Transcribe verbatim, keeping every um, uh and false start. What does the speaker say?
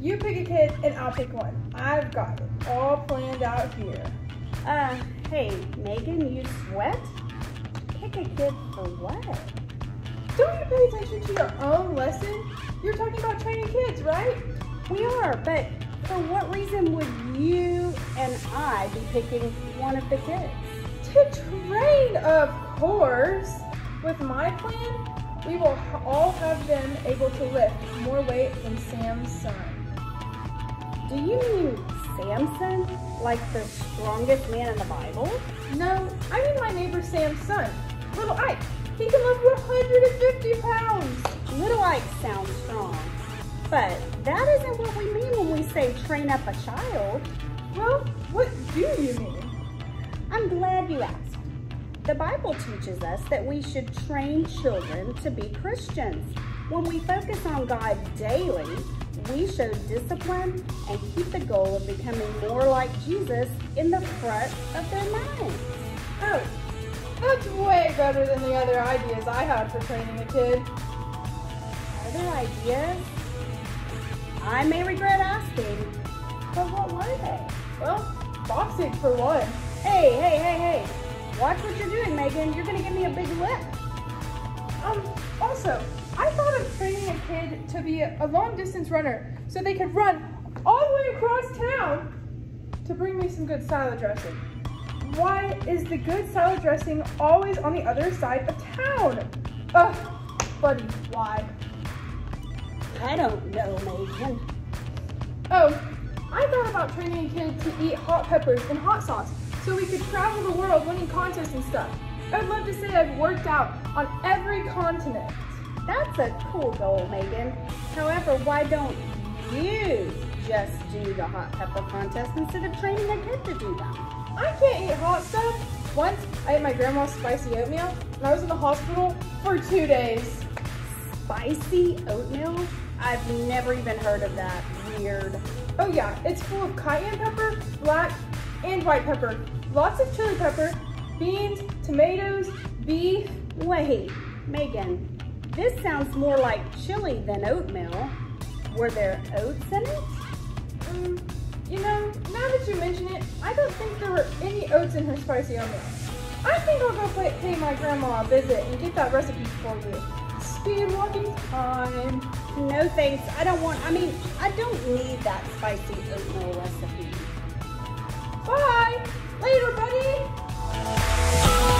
You pick a kid and I'll pick one. I've got it all planned out here. Uh, hey, Megan, you sweat? Pick a kid for what? Don't you pay attention to your own lesson? You're talking about training kids, right? We are, but for what reason would you and I be picking one of the kids? To train, of course. With my plan, we will all have them able to lift more weight than Sam's son. Do you mean Samson? Like the strongest man in the Bible? No, I mean my neighbor Sam's son, little Ike. He can lift one hundred fifty pounds. Little Ike sounds strong, but that isn't what we mean when we say train up a child. Well, what do you mean? I'm glad you asked. The Bible teaches us that we should train children to be Christians. When we focus on God daily, we show discipline and keep the goal of becoming more like Jesus in the front of their minds. Oh, that's way better than the other ideas I had for training a kid. Other ideas? I may regret asking, but what were they? Well, boxing for one. Hey, hey, hey, hey. Watch what you're doing, Megan. You're gonna give me a big lip. Um, also, I thought of training a kid to be a, a long-distance runner so they could run all the way across town to bring me some good salad dressing. Why is the good salad dressing always on the other side of town? Ugh, buddy, why? I don't know, Megan. Oh, I thought about training a kid to eat hot peppers and hot sauce so we could travel the world winning contests and stuff. I would love to say I've worked out on every continent. That's a cool goal, Megan. However, why don't you just do the hot pepper contest instead of training a kid to do them? I can't eat hot stuff. Once I ate my grandma's spicy oatmeal and I was in the hospital for two days. Spicy oatmeal? I've never even heard of that. Weird. Oh yeah, it's full of cayenne pepper, black and white pepper, lots of chili pepper, beans, tomatoes, beef. Wait, Megan, this sounds more like chili than oatmeal. Were there oats in it? Um, you know, now that you mention it, I don't think there were any oats in her spicy oatmeal. I think I'll go pay, pay my grandma a visit and get that recipe for you. Speed walking time. No thanks, I don't want, I mean, I don't need that spicy oatmeal recipe. Bye! Later, buddy!